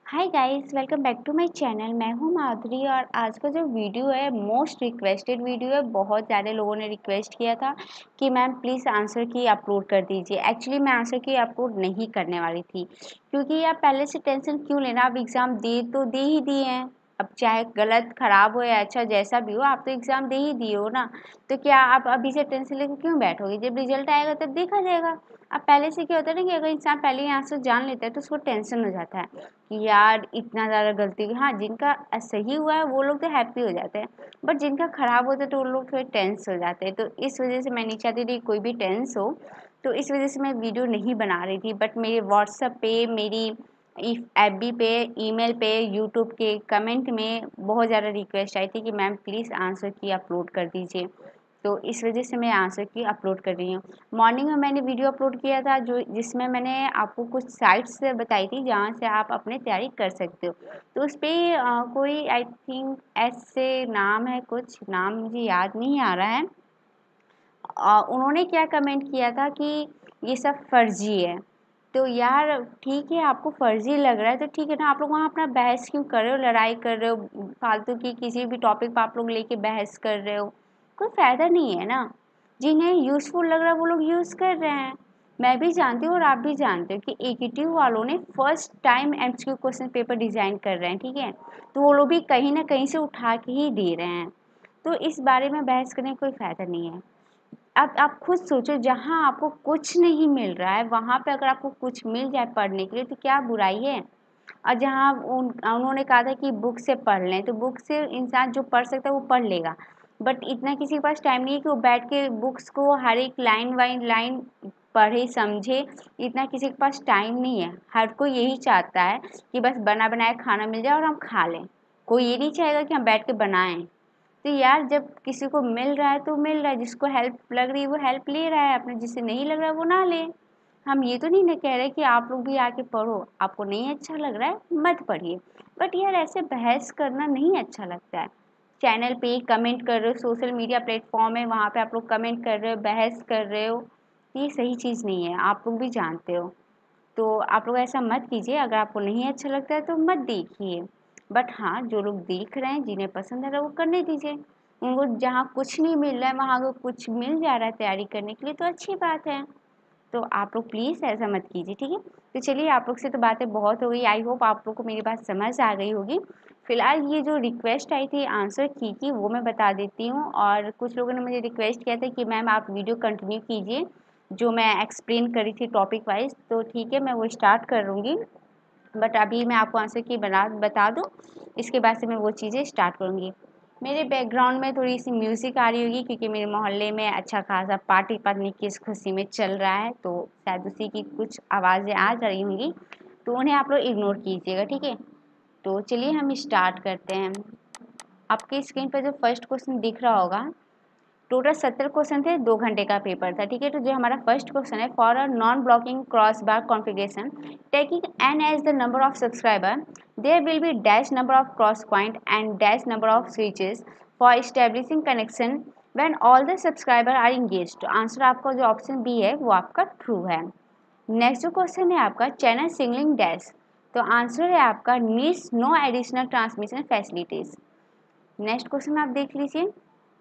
Hi guys, welcome back to my channel. मैं हूं माधुरी और आज का जो वीडियो है मोस्ट रिक्वेस्टेड वीडियो है। बहुत ज़्यादा लोगों ने रिक्वेस्ट किया था कि मैम प्लीज़ आंसर की अपलोड कर दीजिए। एक्चुअली मैं आंसर की अपलोड नहीं करने वाली थी क्योंकि आप पहले से टेंशन क्यों लेना। आप एग्ज़ाम दे ही दिए हैं। अब चाहे गलत ख़राब हो या अच्छा जैसा भी हो, आप तो एग्ज़ाम दे ही दिए हो ना। तो क्या आप अभी से टेंशन लेकर क्यों बैठोगे? जब रिजल्ट आएगा तब देखा जाएगा। अब पहले से क्या होता है ना कि अगर इंसान पहले ही आंसर जान लेता है तो उसको टेंशन हो जाता है कि यार इतना ज़्यादा गलती। हाँ, जिनका सही हुआ है वो लोग तो हैप्पी हो जाते हैं, बट जिनका ख़राब होता है तो वो लोग थोड़े टेंस हो जाते हैं। तो इस वजह से मैं नहीं चाहती थी कोई भी टेंस हो, तो इस वजह से मैं वीडियो नहीं बना रही थी। बट मेरे व्हाट्सएप पे, मेरी एफबी पे, ईमेल पे, यूट्यूब के कमेंट में बहुत ज़्यादा रिक्वेस्ट आई थी कि मैम प्लीज़ आंसर की अपलोड कर दीजिए। तो इस वजह से मैं आंसर की अपलोड कर रही हूँ। मॉर्निंग में मैंने वीडियो अपलोड किया था जिसमें मैंने आपको कुछ साइट्स बताई थी जहाँ से आप अपने तैयारी कर सकते हो। तो उस पर कोई आई थिंक एस से नाम है, कुछ नाम मुझे याद नहीं आ रहा है। उन्होंने क्या कमेंट किया था कि ये सब फर्जी है। तो यार ठीक है, आपको फर्जी लग रहा है तो ठीक है ना, आप लोग वहाँ अपना बहस क्यों कर रहे हो, लड़ाई कर रहे हो फालतू की, किसी भी टॉपिक पर आप लोग लेके बहस कर रहे हो, कोई फ़ायदा नहीं है ना। जिन्हें यूज़फुल लग रहा है वो लोग यूज़ कर रहे हैं। मैं भी जानती हूँ और आप भी जानते हो कि एकेटिव वालों ने first time MCQ question paper design कर रहे हैं, ठीक है। तो वो लोग भी कहीं ना कहीं से उठा के ही दे रहे हैं। तो इस बारे में बहस करने का कोई फ़ायदा नहीं है। अब आप खुद सोचो, जहाँ आपको कुछ नहीं मिल रहा है वहाँ पे अगर आपको कुछ मिल जाए पढ़ने के लिए तो क्या बुराई है। और जहाँ उन्होंने कहा था कि बुक से पढ़ लें, तो बुक से इंसान जो पढ़ सकता है वो पढ़ लेगा, बट इतना किसी के पास टाइम नहीं है कि वो बैठ के बुक्स को हर एक लाइन बाई लाइन पढ़े समझे। इतना किसी के पास टाइम नहीं है। हर कोई यही चाहता है कि बस बना बनाया खाना मिल जाए और हम खा लें। कोई ये नहीं चाहेगा कि हम बैठ के बनाएं। तो यार जब किसी को मिल रहा है तो मिल रहा है, जिसको हेल्प लग रही है वो हेल्प ले रहा है अपने, जिसे नहीं लग रहा है वो ना ले। हम ये तो नहीं ना कह रहे कि आप लोग भी आके पढ़ो, आपको नहीं अच्छा लग रहा है मत पढ़िए, बट यार ऐसे बहस करना नहीं अच्छा लगता है। चैनल पे कमेंट कर रहे हो, सोशल मीडिया प्लेटफॉर्म है वहाँ पे आप लोग कमेंट कर रहे हो, बहस कर रहे हो, ये सही चीज़ नहीं है, आप लोग भी जानते हो। तो आप लोग ऐसा मत कीजिए। अगर आपको नहीं अच्छा लगता है तो मत देखिए, बट हाँ जो लोग देख रहे हैं, जिन्हें पसंद है वो करने दीजिए। उनको जहाँ कुछ नहीं मिल रहा है वहाँ अगर कुछ मिल जा रहा है तैयारी करने के लिए तो अच्छी बात है। तो आप लोग प्लीज़ ऐसा मत कीजिए, ठीक है। तो चलिए, आप लोग से तो बातें बहुत हो गई। आई होप आप लोग को मेरी बात समझ आ गई होगी। फिलहाल ये जो रिक्वेस्ट आई थी आंसर की वो मैं बता देती हूँ। और कुछ लोगों ने मुझे रिक्वेस्ट किया था कि मैम आप वीडियो कंटिन्यू कीजिए जो मैं एक्सप्लेन करी थी टॉपिक वाइज। तो ठीक है, मैं वो स्टार्ट कर लूँगी, बट अभी मैं आपको आंसर की बता दूँ, इसके बाद से मैं वो चीज़ें स्टार्ट करूँगी। मेरे बैकग्राउंड में थोड़ी सी म्यूज़िक आ रही होगी क्योंकि मेरे मोहल्ले में अच्छा खासा पार्टी करने की इस खुशी में चल रहा है, तो शायद उसी की कुछ आवाज़ें आ जा रही होंगी, तो उन्हें आप लोग इग्नोर कीजिएगा, ठीक है। तो चलिए हम स्टार्ट करते हैं। आपकी स्क्रीन पर जो फर्स्ट क्वेश्चन दिख रहा होगा, टोटल 70 क्वेश्चन थे, 2 घंटे का पेपर था, ठीक है। तो जो हमारा फर्स्ट क्वेश्चन है, for a non blocking cross bar configuration taking n as the number of subscriber, there will be dash number of cross point and dash number of switches for establishing connection when all the subscriber are engage. तो answer आपका जो option B है वो आपका true है। Next जो question है आपका, चैनल सिंगलिंग डैश। तो आंसर है आपका needs no additional transmission facilities. Next question आप देख लीजिए,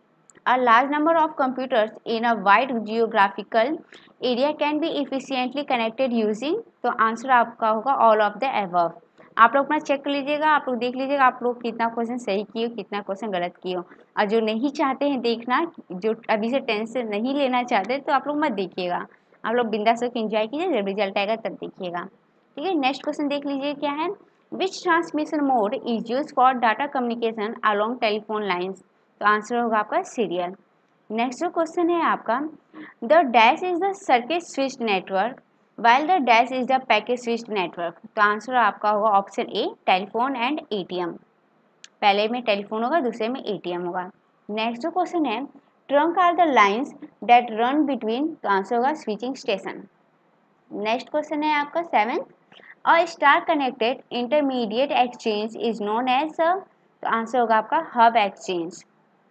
a large number of computers in a wide geographical area can be efficiently connected using। तो आंसर आपका होगा ऑल ऑफ द above। आप लोग अपना चेक कर लीजिएगा, आप लोग देख लीजिएगा आप लोग कितना क्वेश्चन सही किए हो, कितना क्वेश्चन गलत किए हो। और जो नहीं चाहते हैं देखना, जो अभी से टेंशन नहीं लेना चाहते, तो आप लोग मत देखिएगा। आप लोग बिंदास होकर एंजॉय कीजिए, जब रिजल्ट आएगा तब देखिएगा, ठीक है। नेक्स्ट क्वेश्चन देख लीजिए क्या है, which transmission mode is use for data communication along telephone lines. तो आंसर होगा आपका सीरियल। नेक्स्ट जो क्वेश्चन है आपका, the dash is the circuit switched network while the dash is the packet switched network. तो आंसर आपका होगा option A, telephone and ATM. पहले में टेलीफोन होगा, दूसरे में एटीएम होगा। नेक्स्ट जो क्वेश्चन है, trunk are the lines that run between. तो आंसर होगा स्विचिंग स्टेशन। नेक्स्ट क्वेश्चन है आपका seventh, a star connected intermediate exchange is known as. तो आंसर होगा आपका हब एक्सचेंज।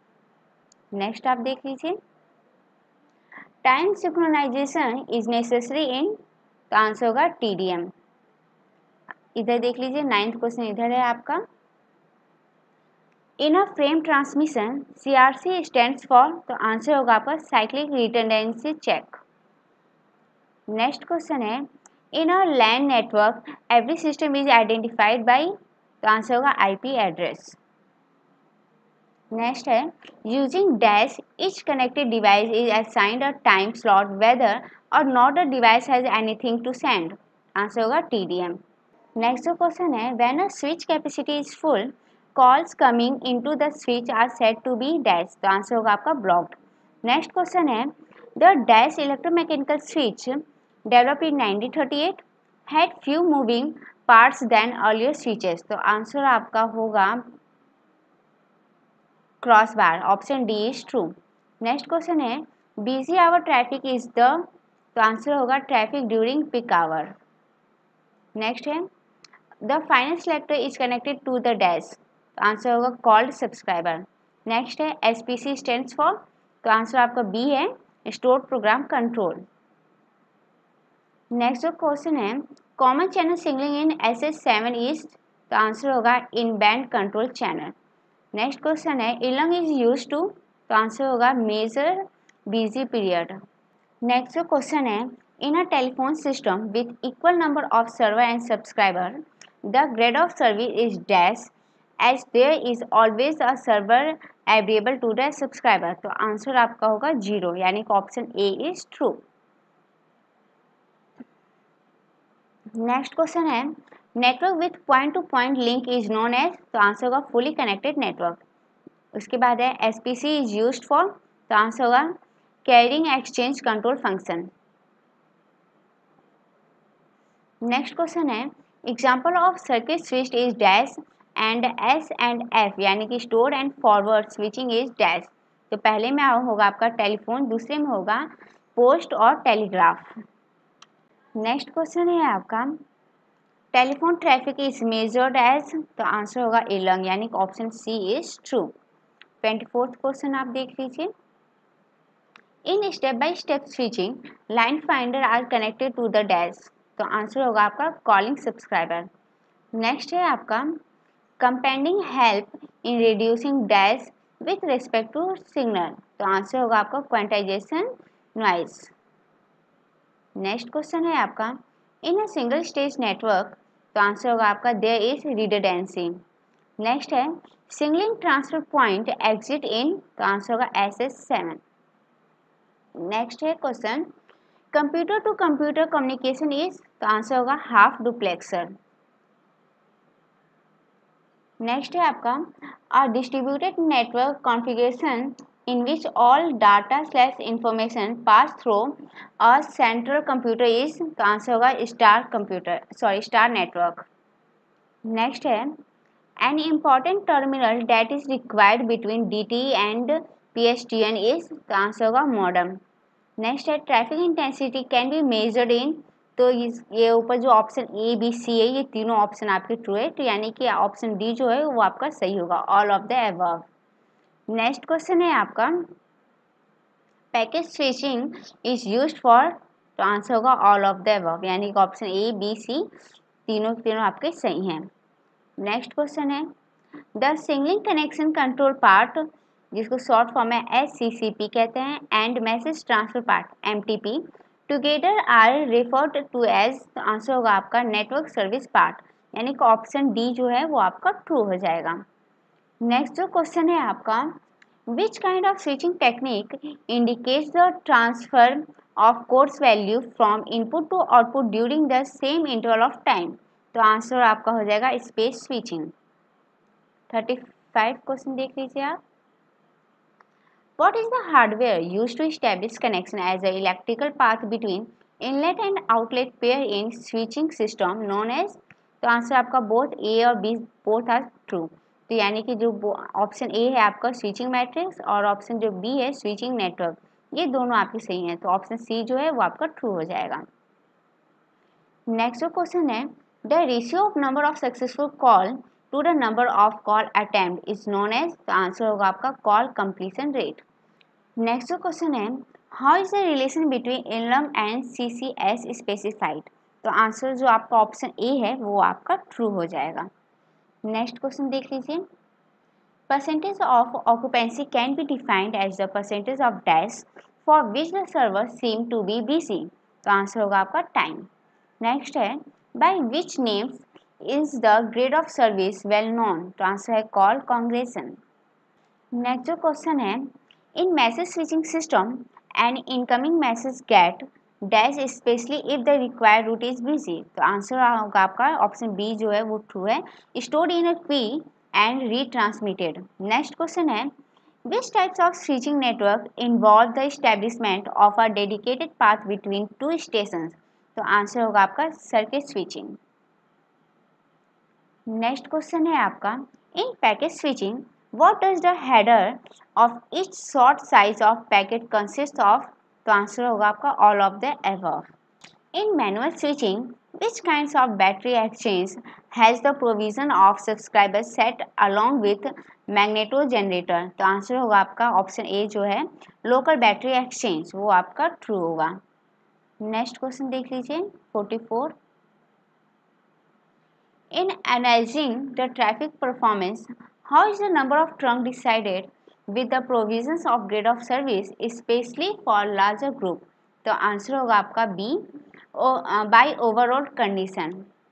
नेक्स्ट आप देख लीजिए, time synchronisation is necessary in. तो आंसर होगा टीडीएम। इधर देख लीजिए, 9th क्वेश्चन इधर है आपका। In a frame transmission CRC stands for, तो आंसर होगा आपका cyclic redundancy check. Next question है, in a LAN network every system is identified by, तो आंसर होगा IP एड्रेस। नेक्स्ट है, using dash each connected device is assigned a time slot whether or not the device has anything to send, answer होगा TDM। Next जो question है, when a switch capacity is full calls coming into the switch are set to be dash, तो answer होगा आपका blocked. Next question है, the dash electromechanical switch developed in 1938 had few moving parts than earlier switches, तो answer आपका होगा cross bar, option D is true. Next question है, busy hour traffic is the, तो answer होगा traffic during peak hour. Next है, the final selector is connected to the dash, तो answer होगा called subscriber. Next है, SPC stands for, तो answer आपका B है स्टोर प्रोग्राम कंट्रोल। नेक्स्ट जो क्वेश्चन है, common channel signalling in SS7 is, तो आंसर होगा in band control channel. Next question है, इलंग इज यूज टू, तो आंसर होगा मेजर बिजी पीरियड। नेक्स्ट जो क्वेश्चन है, in a telephone system with equal number of server and subscriber the grade of service is dash as there is always a server available to the subscriber, तो answer आपका होगा 0, यानी कि option A is true. Next question है, network with point to point link is known as, तो answer होगा fully connected network. उसके बाद है, SPC इज यूज्ड फॉर, तो आंसर होगा carrying exchange control function. Next question है, example of circuit switched is dash and S and F, यानी कि store and forward switching is dash, तो पहले में होगा आपका टेलीफोन, दूसरे में होगा पोस्ट और टेलीग्राफ। नेक्स्ट क्वेश्चन है आपका, telephone traffic is measured as, तो आंसर होगा इलंग, यानी कि option C is true. 24th question आप देख लीजिए, in step by step switching line finder are connected to the dash, तो आंसर होगा आपका कॉलिंग सब्सक्राइबर। नेक्स्ट है आपका, companding help in reducing dash with respect to signal, तो answer होगा आपका क्वांटाइजेशन नॉइज। नेक्स्ट क्वेश्चन है आपका, in a single stage network, तो आंसर होगा आपका देयर इज रिडंडेंसी। नेक्स्ट है, signalling transfer point exist in, तो आंसर होगा SS7। नेक्स्ट है question, computer to computer communication is, तो आंसर होगा हाफ डुप्लेक्सर। नेक्स्ट है आपका, a distributed network configuration in which all data/information pass through a central computer is, तो answer होगा star network. Next है, an important terminal that is required between DTE and PSTN is, तो answer होगा modem. Next है, traffic intensity can be measured in, तो ये ऊपर जो ऑप्शन ABC है, ये तीनों ऑप्शन आपके ट्रू है, तो यानी कि ऑप्शन डी जो है वो आपका सही होगा, all of the above. Next question है आपका, package switching is used for, तो आंसर होगा ऑल ऑफ द अबव, यानी कि ऑप्शन ABC तीनों आपके सही हैं। नेक्स्ट क्वेश्चन है, the signalling connection control part, जिसको शॉर्ट फॉर्म में SCCP कहते हैं, and message transfer part MTP together are referred to as, तो आंसर होगा आपका नेटवर्क सर्विस पार्ट, यानी कि ऑप्शन डी जो है वो आपका ट्रू हो जाएगा। नेक्स्ट जो क्वेश्चन है आपका, which kind of switching technique indicates the transfer of codes value from input to output during the same interval of time, तो आंसर आपका हो जाएगा स्पेस स्विचिंग। 35 क्वेश्चन देख लीजिए आप, what is the hardware used to establish connection as a electrical path between inlet and outlet pair in switching system known as, तो answer आपका both A और बी बोथ आर ट्रू, तो यानी कि जो ऑप्शन ए है आपका switching matrix और ऑप्शन जो बी है स्विचिंग नेटवर्क, ये दोनों आपके सही हैं, तो ऑप्शन सी जो है वो आपका ट्रू हो जाएगा। नेक्स्ट जो क्वेश्चन है, the ratio of number of successful call to the number of call attempt is known as, तो आंसर होगा आपका कॉल कंप्लीशन रेट। नेक्स्ट जो क्वेश्चन है, how is the relation between इनलम एंड CCS स्पेसिफाइड, तो answer जो आपका option A है वो आपका ट्रू हो जाएगा। नेक्स्ट क्वेश्चन देख लीजिए। Percentage of occupancy can be defined as the percentage of dash for which the server seem to be busy. तो आंसर होगा आपका टाइम। नेक्स्ट है by which names is the grade of service well known. तो answer है call congestion. Next जो question है in message switching system and incoming message get dash specially if the required route is busy. तो answer होगा आपका option B जो है वो ट्रू है, स्टोर्ड इन अ क्वी एंड रीट्रांसमिटेड। नेक्स्ट क्वेश्चन है which types of switching network involve the establishment of a dedicated path between two stations. तो आंसर होगा आपका सर्किट स्विचिंग। नेक्स्ट क्वेश्चन है आपका in packet switching what does the header of each short size of packet consist of। तो answer होगा आपका all of the above। In manual switching which kinds of battery exchange has the provision of subscribers set along with magneto generator। तो answer होगा आपका option A जो है local battery exchange, वो आपका ट्रू होगा। नेक्स्ट क्वेश्चन देख लीजिए 44। In analyzing the traffic performance, how is the number of trunk decided with the provisions of grade of service, especially for larger group। तो answer होगा आपका B by overall condition।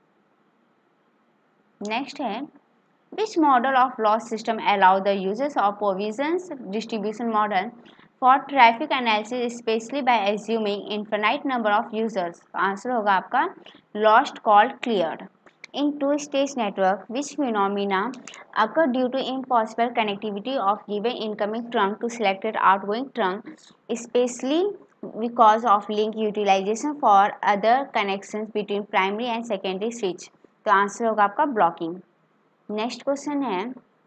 Next है which model of loss system allow the uses of provisions distribution model for traffic analysis, especially by assuming infinite number of users। तो answer होगा आपका lost called cleared। In two-stage network, which phenomena occur due to impossible connectivity of given incoming trunk to selected outgoing trunk, especially because of link utilization for other connections between primary and secondary switch। तो answer होगा आपका blocking। Next question है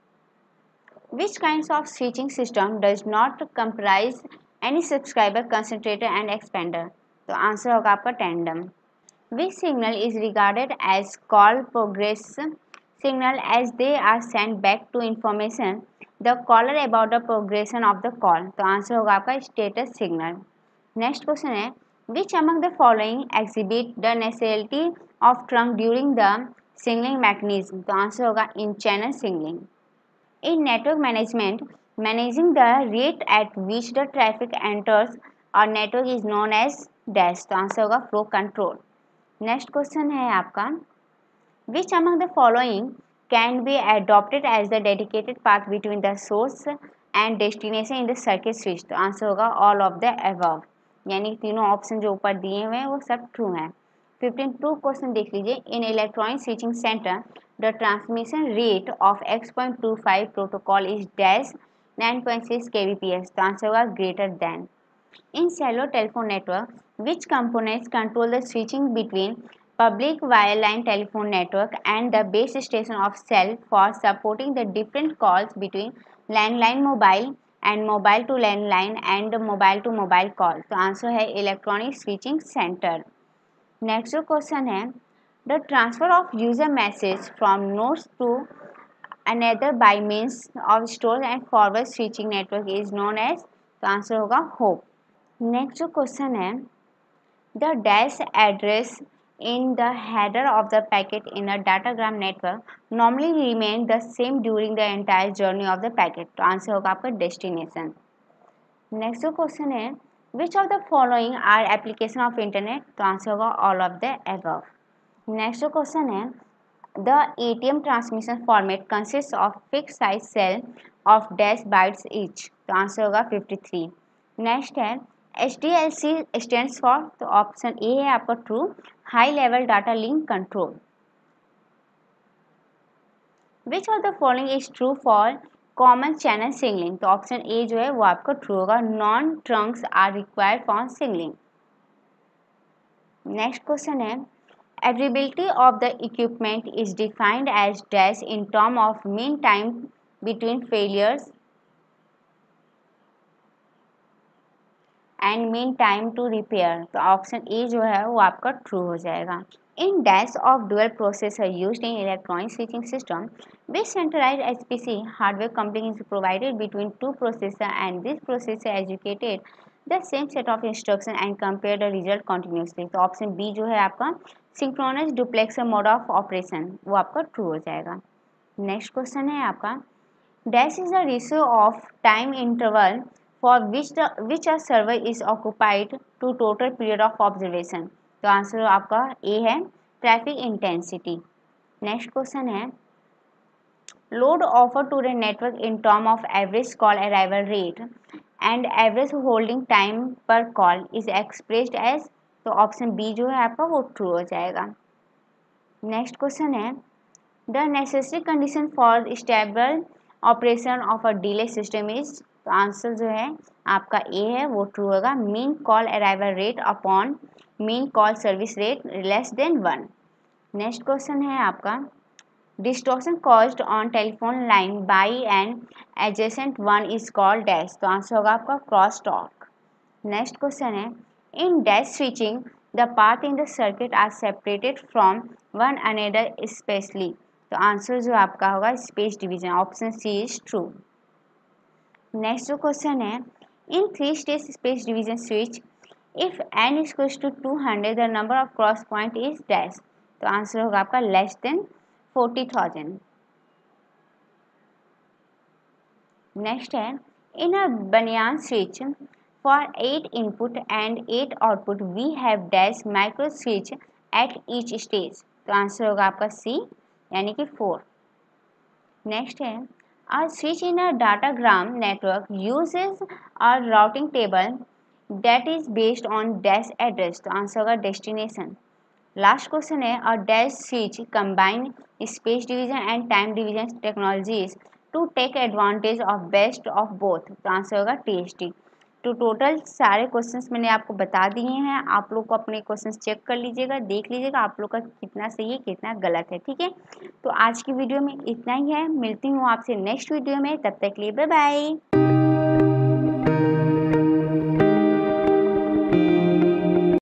which kinds of switching system does not comprise any subscriber concentrator and expander। तो answer होगा आपका tandem। Which signal is regarded as call progress signal as they are sent back to information the caller about the progression of the call। तो answer होगा आपका status signal। Next question है which among the following exhibit the necessity of trunk during the signaling mechanism। तो answer होगा in channel signaling। In network management, managing the rate at which the traffic enters a network is known as dash। तो answer होगा flow control। Next question है आपका which among the following can be adopted as the dedicated path between the source and destination in the circuit switch. तो answer होगा all of the above, यानी तीनों option जो ऊपर दिए हुए हैं वो सब ट्रू हैं। 52 क्वेश्चन देख लीजिए in electronic switching centre the transmission rate of x.25 protocol is dash 9.6 kbps। तो आंसर होगा greater than. In cellular telephone network, which components control the switching between public wireline telephone network and the base station of cell for supporting the different calls between landline mobile and mobile to landline and mobile to mobile call। तो answer है electronic switching centre. Next जो question है the transfer of user message from nodes to another by means of store and forward switching network is known as. तो answer होगा hop. Next जो question है the dash address in the header of the packet in a datagram network normally remain the same during the entire journey of the packet. तो answer होगा आपका destination. Next जो question है which of the following are application of internet. तो answer होगा all of the above. Next जो question है the ATM transmission format consist of fix size cell of dash bytes each. तो answer होगा 53। Next है HDLC stands for. तो option A है आपका true high level data link control. Which of the following is true for common channel signalling. तो option A जो है वो आपका ट्रू होगा non trunks are required for signalling. Next question है availability of the equipment is defined as dash in term of mean time between failures and mean time to repair। तो option A जो है वो आपका true हो जाएगा। In dash of dual processor used in electronic switching system, which centralized HPC hardware coupling is provided between two processor and this processor executed the same set of instruction and compare the result continuously। तो option B जो है आपका synchronous duplexer mode of operation, वो आपका true हो जाएगा। Next question है आपका, dash is the ratio of time interval for which a server is occupied to total period of observation. तो आंसर आपका ए है, ट्रैफिक इंटेंसिटी। नेक्स्ट क्वेश्चन है, load offered to the network in term of average call arrival rate and average holding time per call is expressed as, तो option B जो है आपका वो true हो जाएगा। नेक्स्ट क्वेश्चन है, the necessary condition for stable operation of a delay system is, तो answer जो है आपका ए है वो ट्रू होगा, mean call arrival rate upon mean call service rate less than 1। Next question है आपका, distortion caused on telephone line by an adjacent one is called dash, तो आंसर होगा आपका क्रॉस टॉक। नेक्स्ट क्वेश्चन है, in dash switching the path in the circuit are separated from one another spatially, तो answer जो आपका होगा space division, option C is true. Next जो question है, in 3 stage space division switch if n is equal to 200 the number of cross point is dash, तो answer होगा आपका less than 40,000। Next है, in a banyan switch for 8 input and 8 output we have dash micro switch at each stage, तो answer होगा आपका C यानी कि 4। Next है, a switch in a datagram network uses a routing table that is based on dash address, तो answer होगा destination. Last question है, a dash switch combine space division and time division technologies to take advantage of best of both, तो answer होगा TST. तो total सारे questions मैंने आपको बता दिए हैं, आप लोग को अपने क्वेश्चंस चेक कर लीजिएगा, देख लीजिएगा आप लोग का कितना सही है कितना गलत है, ठीक है। तो आज की वीडियो में इतना ही है, मिलती हूँ आपसे नेक्स्ट वीडियो में, तब तक के लिए बाय बाय।